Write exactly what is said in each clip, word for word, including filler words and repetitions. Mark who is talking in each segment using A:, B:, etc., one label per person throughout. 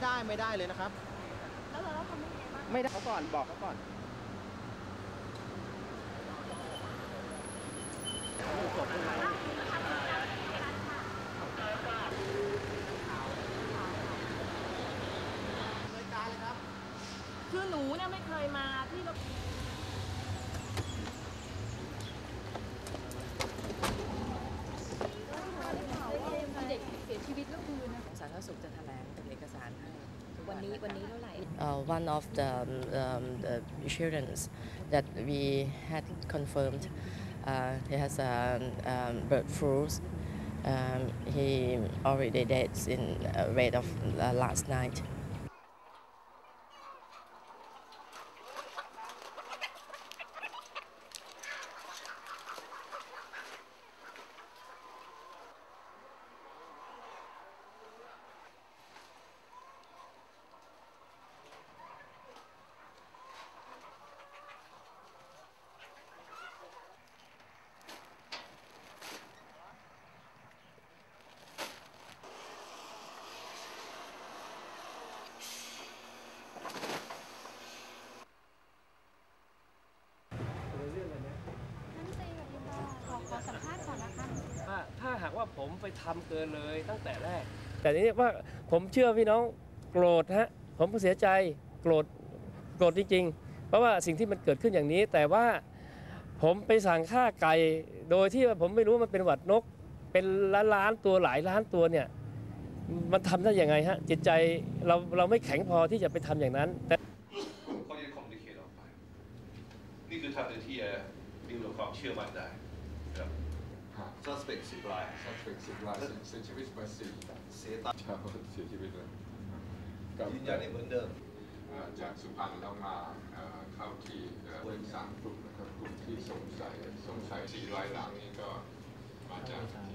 A: ได้ไม่ได้เลยนะครับ
B: แล้วเราทำยังไงบ้าง
A: ไม่ได้เขาก่อนบอกเขาก่อนจบเลยการเลยครับ
B: คือหนูเนี่ยไม่เคยมาที่เราเด็กเสียชีวิตก็คือนะ
C: สาธารณสุขจะแถลงเป็นเอกสารให้
B: วันนี้วันนี้เท่าไหร่
C: uh, one of the, um, the children that we had confirmed uh, he has a um, bird flu. Um, he already dead in uh, rate of uh, last night.
D: ถ้าถ้าหากว่าผมไปทำเกินเลยตั้งแต่แรกแต่ทีนี้ว่าผมเชื่อพี่น้องโกรธฮะผมเสียใจโกรธโกรธจริงๆเพราะว่าสิ่งที่มันเกิดขึ้นอย่างนี้แต่ว่าผมไปสั่งฆ่าไก่โดยที่ผมไม่รู้มันเป็นหวัดนกเป็นล้านล้านตัวหลายล้านตัวเนี่ยมันทำได้ยังไงฮะจิตใจเราเราไม่แข็งพอที่จะไปทำอย่างนั้นแต่
E: เขาจะคอมมิวนิเคทออกไปนี่คือทางหนึ่งที่จะดึงความเชื่อมั่นได้ครับ suspect สิบราย
F: suspect สิบรายเสียชีวิตไปสี่
E: เสียตาย
F: ชาวเสียชีวิตเลย
E: ยืนยันเหมือนเดิม
F: จากสุพรรณแล้วมาเข้าที่เรื่องสามกลุ่มนะครับกลุ่มที่สงสัยสงสัยสี่รายหลังนี้ก็มาจากที่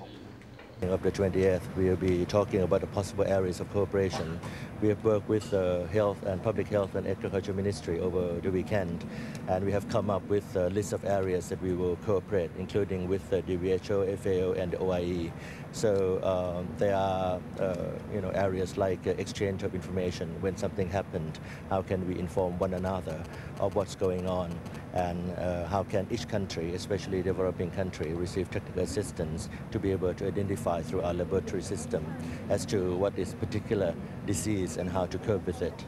G: Of the twentieth, we will be talking about the possible areas of cooperation. We have worked with the Health and Public Health and Agriculture Ministry over the weekend, and we have come up with a list of areas that we will cooperate, including with the W H O, F A O, and the O I E. So um, there are, uh, you know, areas like uh, exchange of information. When something happened, how can we inform one another of what's going on, and uh, how can each country, especially developing country, receive technical assistance to be able to identify through our laboratory system as to what is particular disease and how to cope with it.